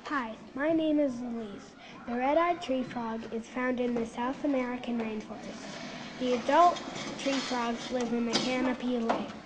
Hi, my name is Elise. The red-eyed tree frog is found in the South American rainforest. The adult tree frogs live in the canopy lake.